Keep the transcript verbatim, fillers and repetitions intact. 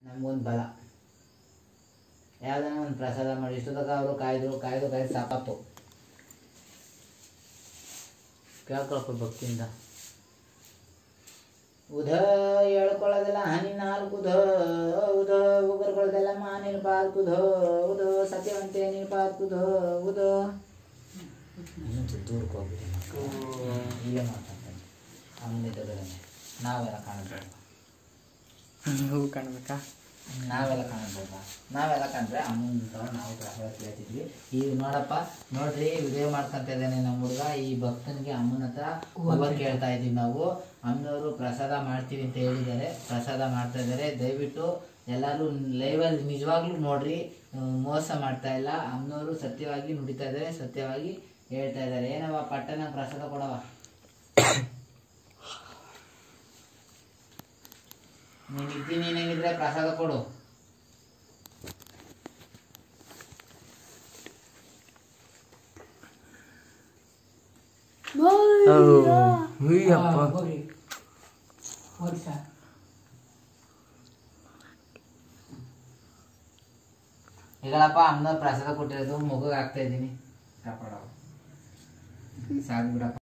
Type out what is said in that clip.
ನಮಗೊಂದು ಬಲ ಯಾವುದನ್ನ ಒಂದು ಪ್ರಸಾದ ಮಾಡಿ ಇಷ್ಟೊತ್ತಾಗ ಅವರು ಕಾಯ್ದು ಕಾಯ್ದು ಕಾಯ್ದು ಸಾಕಾತು. ಕೇಳ್ಕೊಳಪ್ಪ ಭಕ್ತಿಯಿಂದ. ಉಧ ಹೇಳ್ಕೊಳ್ಳೋದೆಲ್ಲ ಹನಿ ನಾಲ್ಕು ಉಧ ಉಧ ಉಗುರ್ಕೊಳ್ಳೋದೆಲ್ಲ ಮಾ ನಿನ್ಪಾತ್ ಉಧ ಉಧ ಸತ್ಯವಂತೆ ನಿನ್ಪಾತ್ ಉಧ ಉಧ ದೂರಕ್ಕೆ ಹೋಗ್ಬಿಟ್ಟು ಈಗ ಮಾತಾಡ್ತಾನೆ ಅಮ್ಮನಿದ್ದಗಳೇ ನಾವೆಲ್ಲ ಕಾಣಬೇಕು. ನೀವು ಕಾಣ್ಬೇಕಾ? ನಾವೆಲ್ಲ ಕಾಣಬೇಕಾ? ನಾವೆಲ್ಲ ಕಂಡ್ರೆ ಅಮ್ಮನ ನಾವು ಪ್ರಸಾದ ಕೇಳ್ತಿದ್ವಿ. ಈಗ ನೋಡಪ್ಪ ನೋಡ್ರಿ ವಿಡಿಯೋ ಮಾಡ್ಕೊಂತ ಇದ್ದಾನೆ ನಮ್ಮ ಹುಡುಗ. ಈ ಭಕ್ತನಿಗೆ ಅಮ್ಮನ ಹತ್ರ ಹೂವ ಕೇಳ್ತಾ ಇದ್ದೀವಿ ನಾವು. ಅಮ್ಮನವರು ಪ್ರಸಾದ ಮಾಡ್ತೀವಿ ಅಂತ ಹೇಳಿದ್ದಾರೆ, ಪ್ರಸಾದ ಮಾಡ್ತಾ ಇದ್ದಾರೆ. ದಯವಿಟ್ಟು ಎಲ್ಲರೂ ಲೈವಲ್ಲಿ ನಿಜವಾಗ್ಲೂ ನೋಡ್ರಿ, ಮೋಸ ಮಾಡ್ತಾ ಇಲ್ಲ. ಅಮ್ಮನವರು ಸತ್ಯವಾಗಿ ನುಡಿತಾ ಇದ್ದಾರೆ, ಸತ್ಯವಾಗಿ ಹೇಳ್ತಾ ಇದ್ದಾರೆ. ಏನವ ಪಟ್ಟಣ ಪ್ರಸಾದ ಕೊಡವ, ನೀನು ಇದ್ದೀನಿ ನೀನೇನಿದ್ರೆ ಪ್ರಸಾದ ಕೊಡು. ಈಗಳಪ್ಪ ಅಮ್ಮನವ್ರು ಪ್ರಸಾದ ಕೊಟ್ಟಿರೋದು ಮಗುಗೆ ಹಾಕ್ತಾ ಇದ್ದೀನಿ. ಕಾಪಾಡವ ಸಾಕು ಬಿಡಪ್ಪ.